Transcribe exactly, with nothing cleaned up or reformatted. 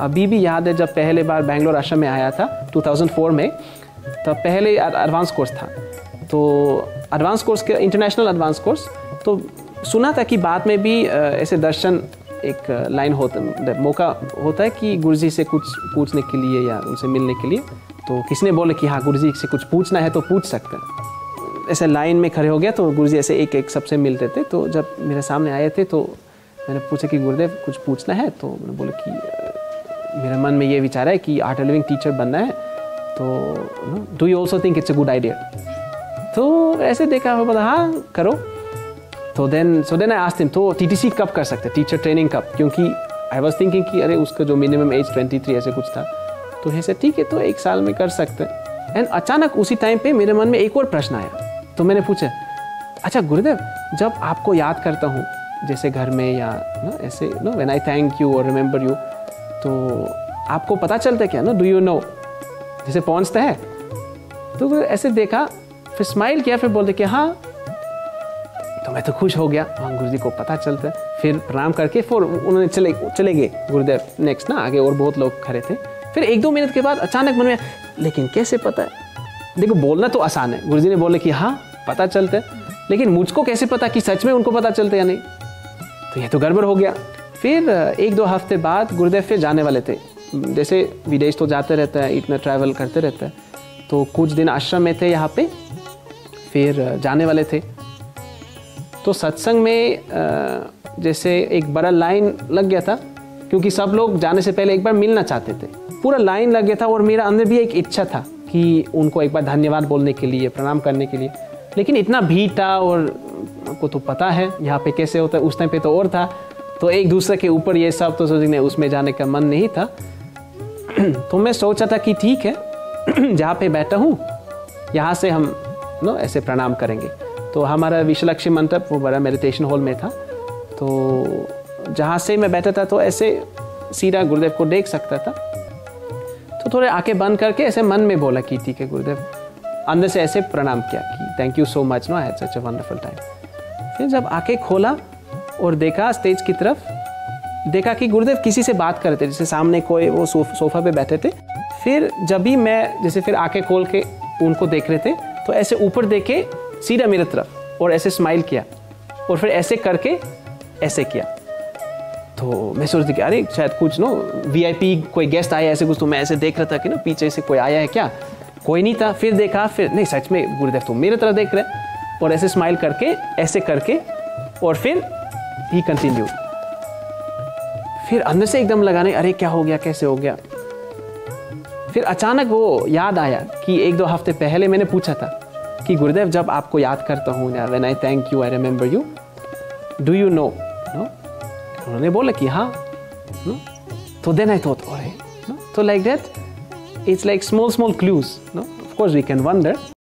अभी भी याद है जब पहले बार बेंगलोर आश्रम में आया था दो हज़ार चार में, तो पहले एडवांस कोर्स था, तो एडवांस कोर्स के इंटरनेशनल एडवांस कोर्स, तो सुना था कि बाद में भी ऐसे दर्शन एक लाइन होता, मौका होता है कि गुरुजी से कुछ पूछने के लिए या उनसे मिलने के लिए। तो किसी ने बोले कि हाँ गुरुजी से कुछ पूछना है तो पूछ सकते हैं। ऐसे लाइन में खड़े हो गया तो गुरुजी ऐसे एक एक सबसे मिलते थे। तो जब मेरे सामने आए थे तो मैंने पूछा कि गुरुदेव कुछ पूछना है, तो मैंने बोला कि मेरे मन में ये विचार है कि आर्ट लिविंग टीचर बनना है, तो do you also think it's a good idea? तो ऐसे देखा हो, बोला हाँ करो। तो then so then I asked him, तो टीटीसी कब कर सकते, टीचर ट्रेनिंग कब? क्योंकि आई वाज थिंकिंग कि अरे उसका जो मिनिमम एज तेईस ऐसे कुछ था, तो ऐसे ठीक है तो एक साल में कर सकते हैं। एंड अचानक उसी टाइम पे मेरे मन में एक और प्रश्न आया, तो मैंने पूछा अच्छा गुरुदेव, जब आपको याद करता हूँ जैसे घर में या ना ऐसे no when I thank you और रिमेंबर यू, तो आपको पता चलता है क्या ना, डू यू नो, जैसे पहुँचता है? तो ऐसे देखा, फिर स्माइल किया, फिर बोलते कि हाँ। तो मैं तो खुश हो गया, हाँ गुरुजी को पता चलता है। फिर प्रणाम करके फिर उन्होंने चले चले गए गुरुदेव, नेक्स्ट ना आगे और बहुत लोग खड़े थे। फिर एक दो मिनट के बाद अचानक मन में, लेकिन कैसे पता है? देखो बोलना तो आसान है, गुरुजी ने बोले कि हाँ पता चलता है, लेकिन मुझको कैसे पता कि सच में उनको पता चलता है या नहीं? तो ये तो गड़बड़ हो गया। फिर एक दो हफ्ते बाद गुरुदेव फिर जाने वाले थे, जैसे विदेश तो जाते रहता है, इतना ट्रैवल करते रहता है, तो कुछ दिन आश्रम में थे यहाँ पे, फिर जाने वाले थे। तो सत्संग में जैसे एक बड़ा लाइन लग गया था, क्योंकि सब लोग जाने से पहले एक बार मिलना चाहते थे, पूरा लाइन लग गया था। और मेरा अंदर भी एक इच्छा था कि उनको एक बार धन्यवाद बोलने के लिए, प्रणाम करने के लिए, लेकिन इतना भीड़ था और आपको तो पता है यहाँ पे कैसे होता है, उस टाइम पे तो और था, तो एक दूसरे के ऊपर ये सब, तो सोचने उसमें जाने का मन नहीं था। तो मैं सोचा था कि ठीक है जहाँ पे बैठा हूँ यहाँ से हम नो ऐसे प्रणाम करेंगे। तो हमारा विश्वलक्ष्मी मंडप वो बड़ा मेडिटेशन हॉल में था, तो जहाँ से मैं बैठा था तो ऐसे सीधा गुरुदेव को देख सकता था। तो थोड़े आंखें बंद करके ऐसे मन में बोला कि ठीक है गुरुदेव, अंदर से ऐसे प्रणाम किया कि thank you so much, no I had such a wonderful time. फिर जब आंखें खोला और देखा स्टेज की तरफ, देखा कि गुरुदेव किसी से बात कर रहे थे, जैसे सामने कोई वो सोफ, सोफा पे बैठे थे। फिर जब भी मैं जैसे फिर आंखें खोल के उनको देख रहे थे, तो ऐसे ऊपर देखे सीधा मेरे तरफ और ऐसे स्माइल किया, और फिर ऐसे करके ऐसे किया। तो मैं सोच रही कि अरे शायद कुछ नो वीआईपी कोई गेस्ट आया ऐसे कुछ, तो मैं ऐसे देख रहा था कि ना पीछे से कोई आया है क्या, कोई नहीं था। फिर देखा, फिर नहीं सच में गुरुदेव तो मेरे तरफ देख रहे, और ऐसे स्माइल करके ऐसे करके, और फिर ही कंटिन्यू। फिर अंदर से एकदम लगाने, अरे क्या हो गया, कैसे हो गया। फिर अचानक वो याद आया कि एक दो हफ्ते पहले मैंने पूछा था कि गुरुदेव जब आपको याद करता हूँ या when I thank you I remember you, do you know no? उन्होंने बोला कि हाँ नो। तो देन आई थॉट अरे नो, तो like that it's like small small clues no, of course we can wonder